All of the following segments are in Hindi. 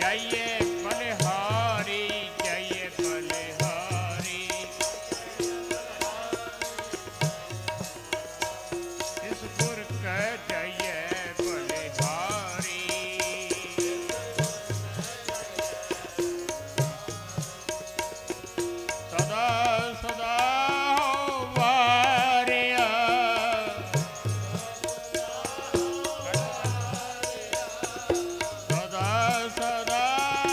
सदा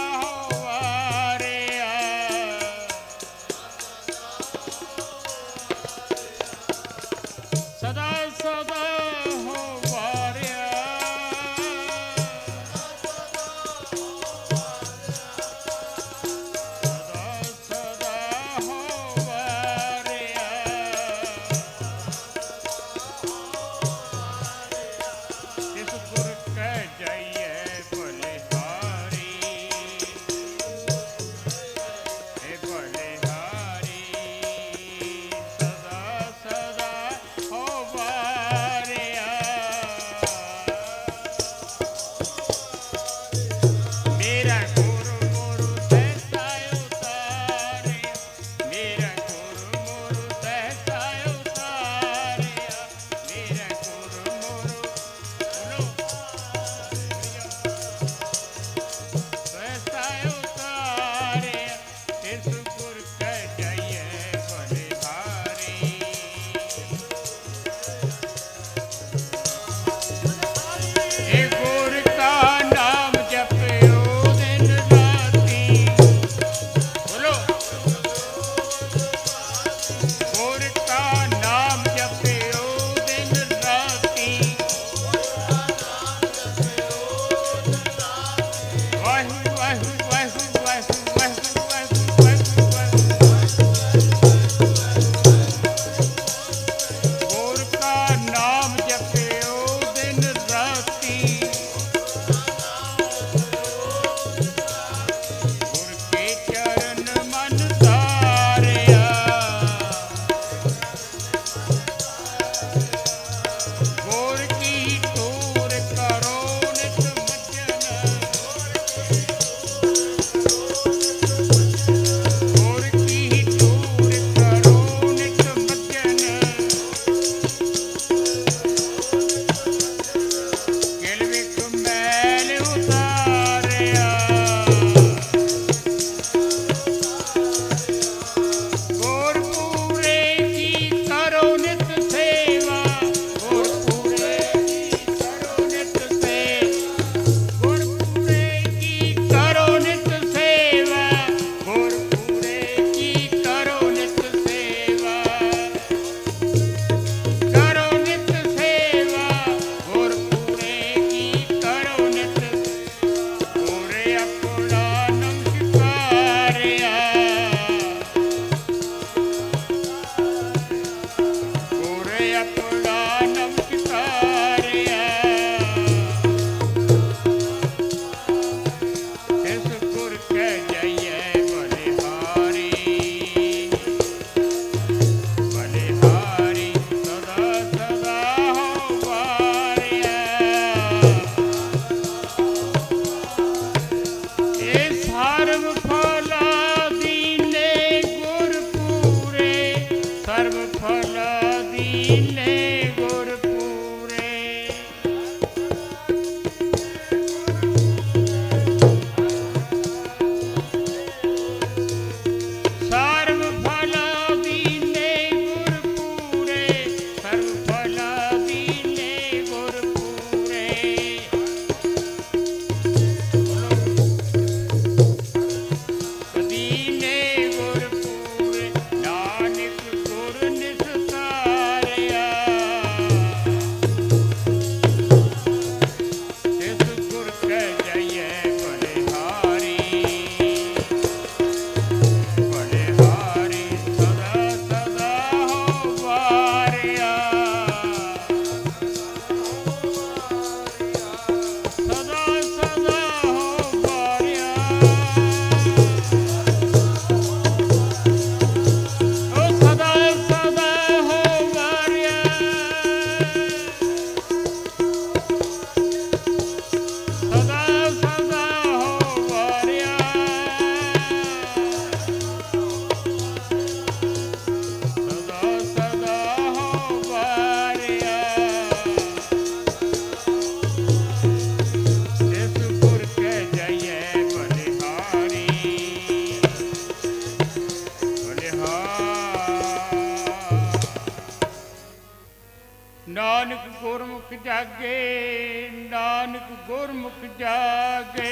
जागे, नानक गुरमुख जागे।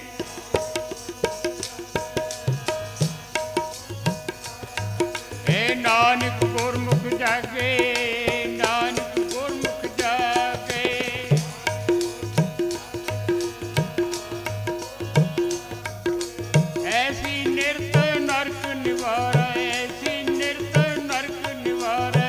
हे नानक गुरमुख जागे, नानक गुरमुख जागे। ऐसी निरत नरक निवारै, ऐसी निरत नरक निवारै।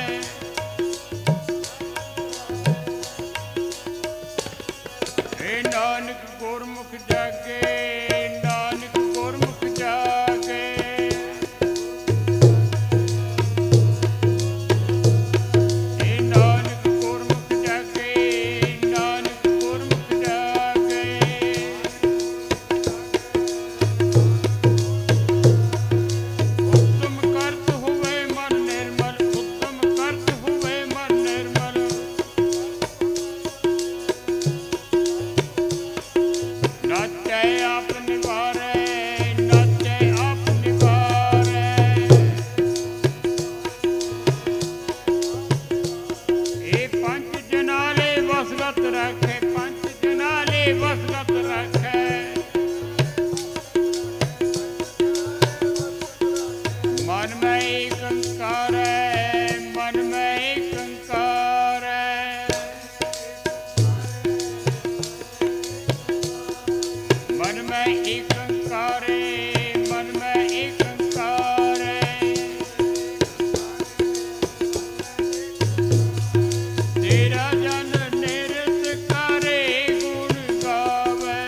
हे नानक गुरमुख जागे, नानक गुरमुख जागे। हे नानक गुरमुख जागे, नानक गुरमुख जागे। उत्तम करत हुए मन निर्मल, उत्तम करत हुए मन निर्मल। नाचै आप निवारै, नाचै आप निवारै। ए पंच जनाले वसगत रखे, पंच जनाले वसगत रखे। मन में एक अंकार है, मन में एक अंकार है। मन में एक अंकार है, मन में एक अंकार है। तेरा जन निरत करे गुण गावे।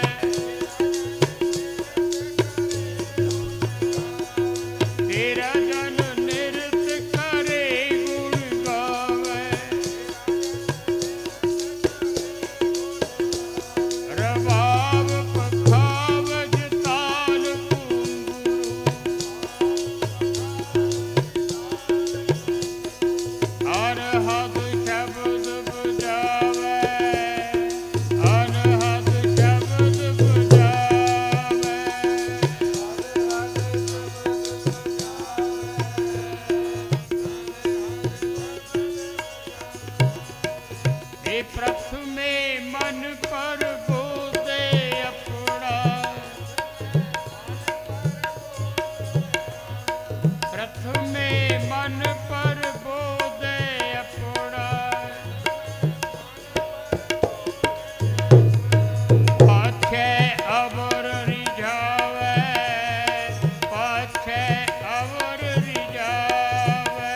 तेरा जन निरत करे गुण गावे। रबाब पखावज ताल घुंघरू। अनहद शब्द बुझावे, अनहद शब्द बुझावे। हे प्रथमे मन पर बोधे अपना। प्रथमे मन पर बोधे अपना। पाछे अवर रिझावे, पाछे अवर रिझावे।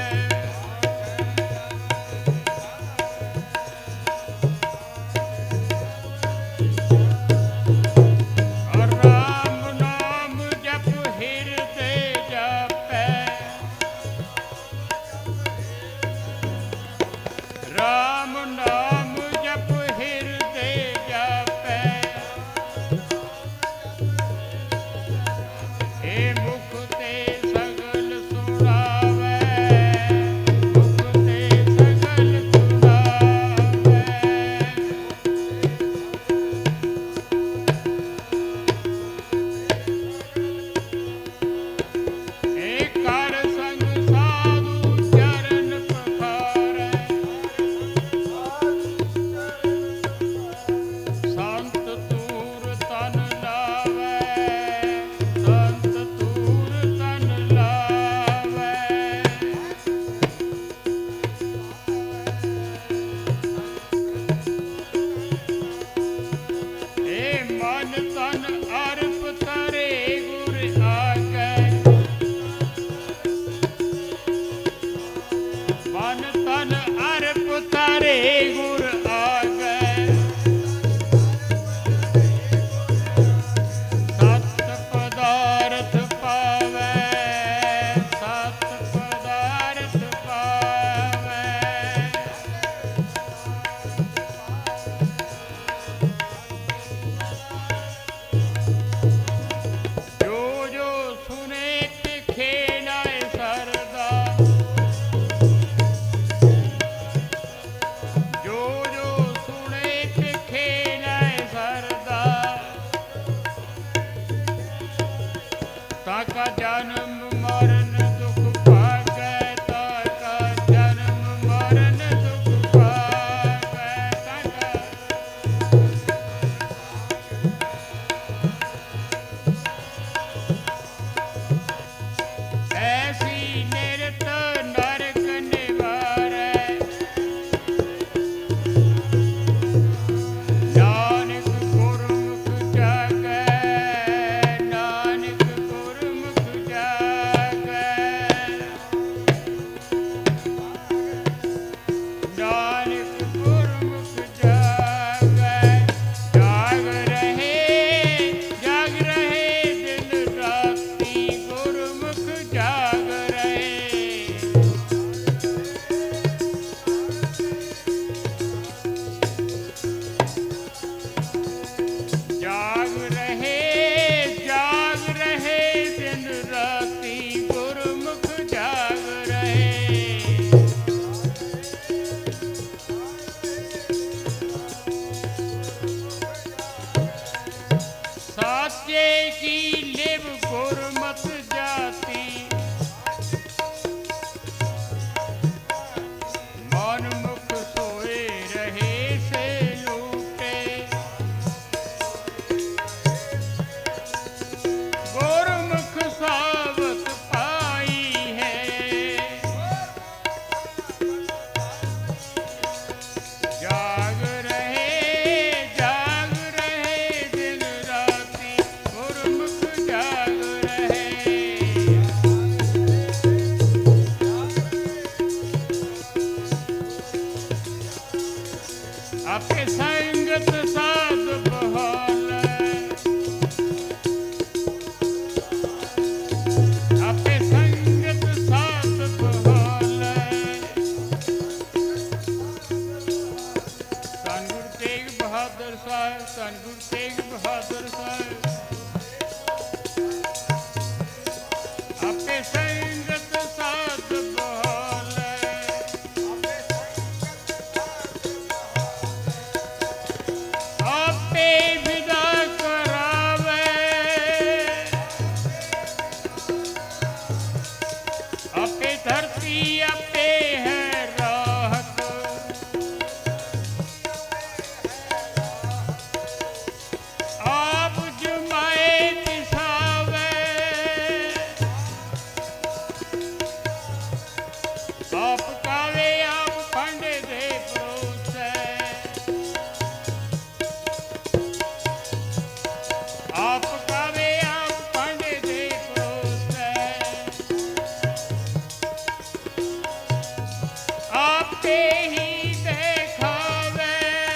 राम नाम जप हृदय जपै। राम नाम जप हृदय जपै। हे मुख ते सगल सुनावे, मुख ते सगल सुनावे। हे कर संग साधु चरण पखारै। संत तूर तन लावै, संत तूर तन लावै। हे मन तन अर्प करे गुर आगै। मन तन अर्प करे गुर आगै। सत पदार्थ पावै, सत पदार्थ पावै। जो जो सुने तिखे नाय सरदा। जो जो सुने तिखे नाय सरदा। ताका जन्म मरण दुख भागै, ताका जन्म मरण दुख भागै। ताका साचे की लिव गुरमत जाती, मन मुख सोए रहे से लूटे, गुरमुख सावत पाई है, जाग रहे दिन राती, गुरमुख जाग रहे। आपके संगत साध बहाल, आपके संगत साध बहाल, धन गुरु तेग बहादुर साहब, धन गुरु तेग बहादुर साहब, आपके संगत साध बहाल, आपे विदा करावे, आपे धरती आपे है राहत, आप जुमाए पिसावे, आप कावे आप फंड दे परोसे, आप कावे आप फंड दे परोसे, आपे ही देखावे,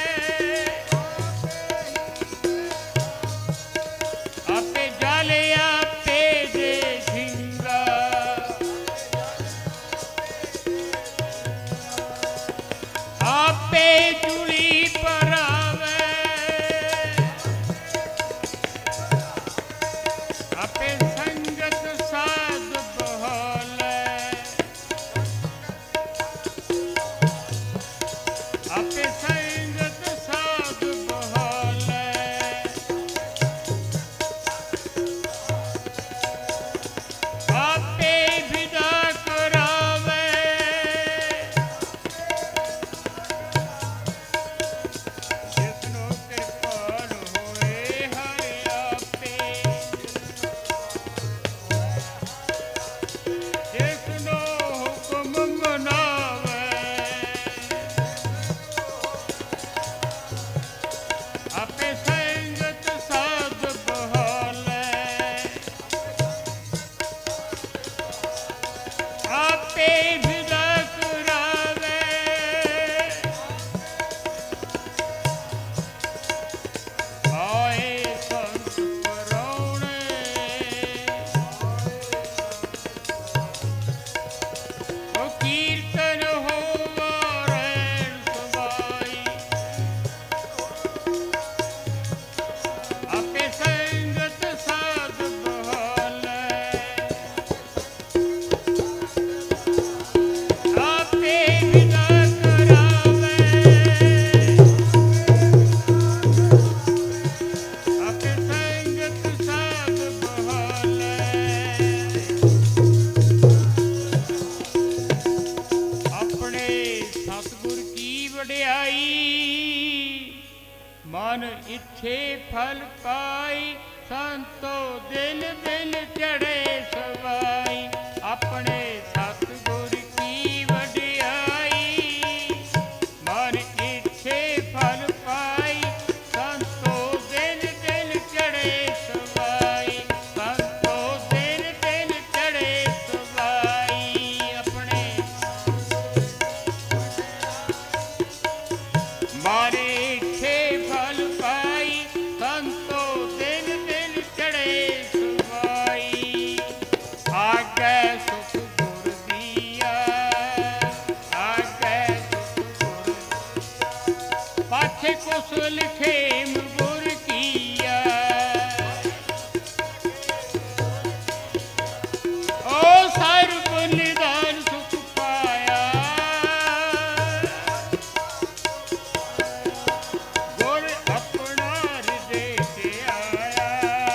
आपे जाले आपे दे झिंगा, आपे चूड़ी परावे, आपे संगत साध बहाल, आपे संगत साध बहाल, आपे विदा करावे, जिसनो कृपाल होए हरि आपे, जिसनो हुक्म मनावे, आपे संगत साध बहाल, आपे विदा करावे, आए संत परौणे, ओ कीर्तन होवा रैन सवाई, आपे संगत साध बहाल, आपे विदा करावे, आपे संगत साध बहाल, अपने सतगुर की वड्याई, मन इच्छे फल पाई, संतो दिल दिल चढ़े सवाई, अपने सतगुर की वड्याई, मन इच्छे फल पाई, संतो दिल दिल चढ़े सवाई, संतो दिल दिल चढ़े सवाई, अपने मारे इच्छे फल पाई, संतो दिल दिल चढ़े सवाई, आगे सुख गुर दिया, आगे सुख गुर, पाछे कुछ लिखे गुर किया, ओ सर्व निदान सुख पाया, गुर अपना हृदय से आया,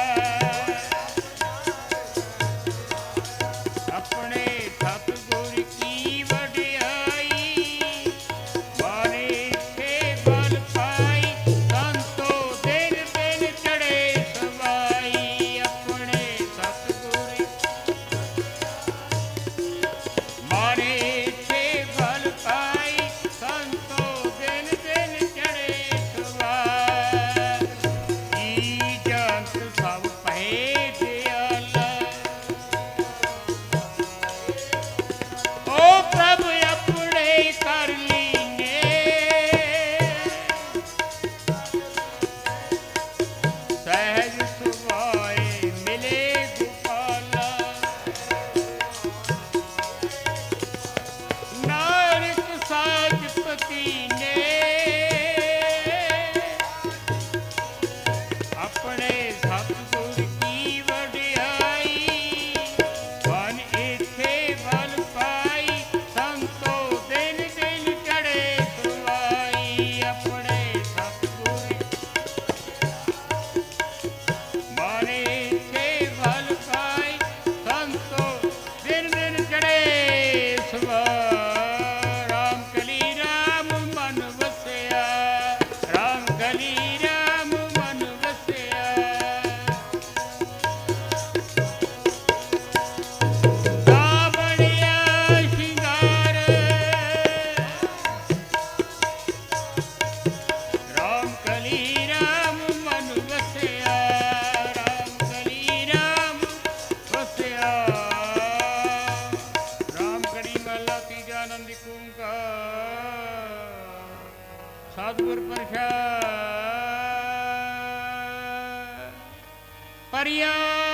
परिया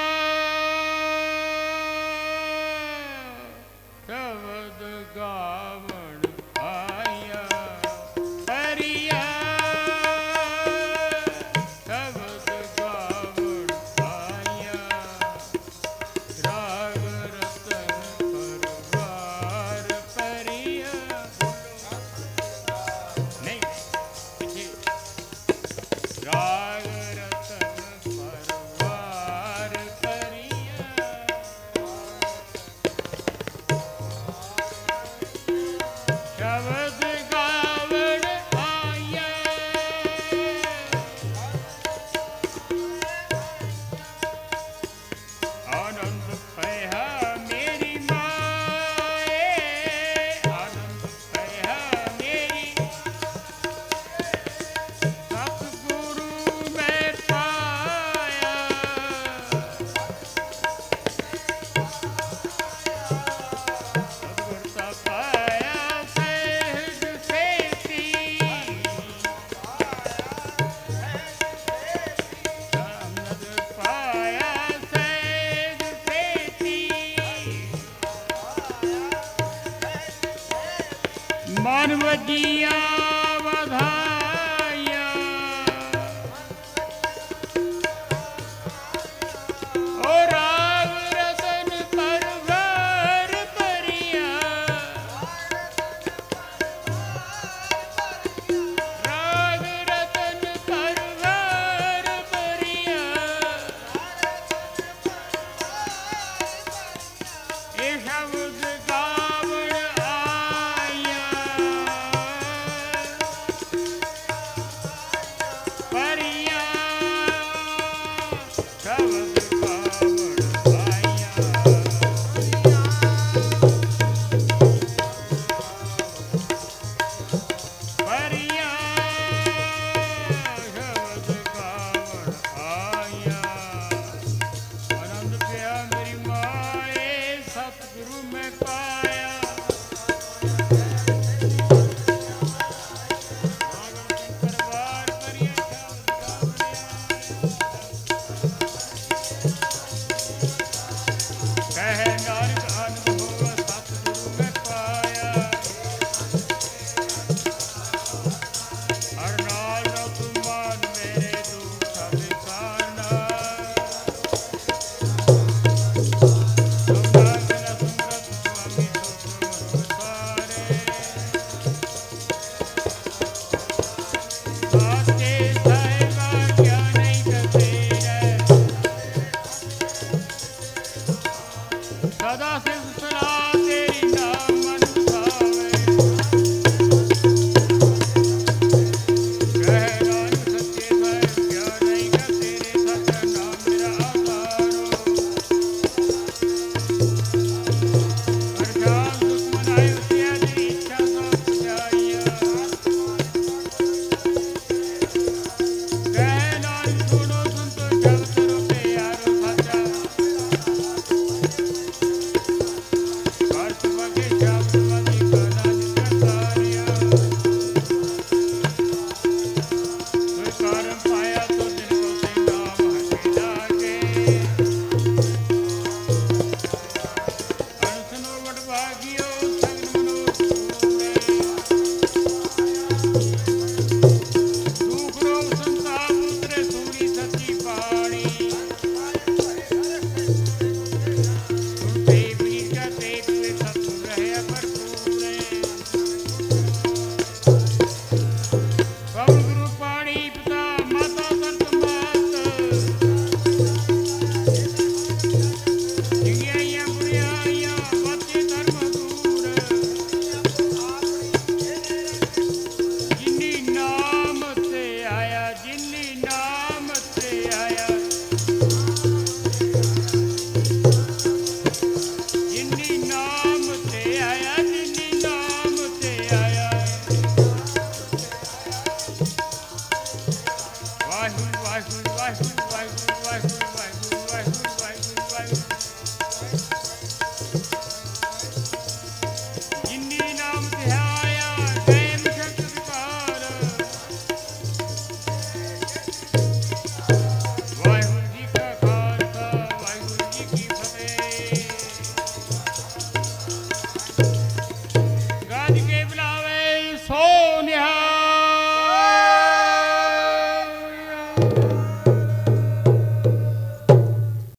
शब्द गावण आया परिया शब्द गावण आया राग रतन परवार परिया नहीं राग रतन परवार परिया शब्द गावण आया आनंद पया मेरी माए आनंद पया मेरी सतगुरु मैं पाया सतगुरता पाया सहज सेती आनंद पाया सहज सेती मन वजिया